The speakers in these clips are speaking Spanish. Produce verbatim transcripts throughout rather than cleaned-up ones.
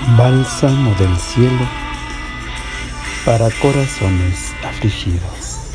Bálsamo del cielo para corazones afligidos.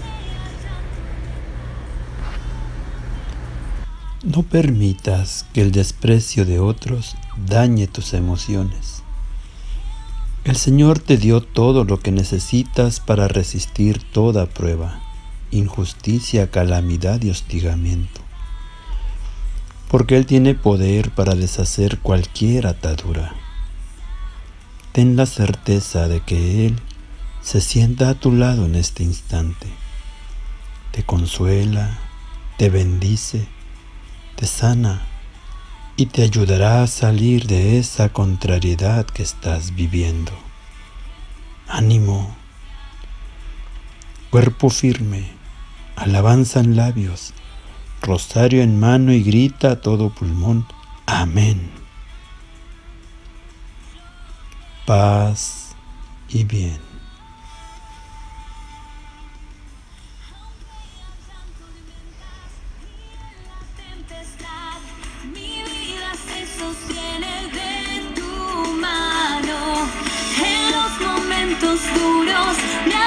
No permitas que el desprecio de otros dañe tus emociones. El Señor te dio todo lo que necesitas para resistir toda prueba, injusticia, calamidad y hostigamiento, porque Él tiene poder para deshacer cualquier atadura. Ten la certeza de que Él se sienta a tu lado en este instante. Te consuela, te bendice, te sana y te ayudará a salir de esa contrariedad que estás viviendo. Ánimo, cuerpo firme, alabanza en labios, rosario en mano y grita a todo pulmón: amén. Paz y bien. Mi vida se sostiene de tu mano. En los momentos duros me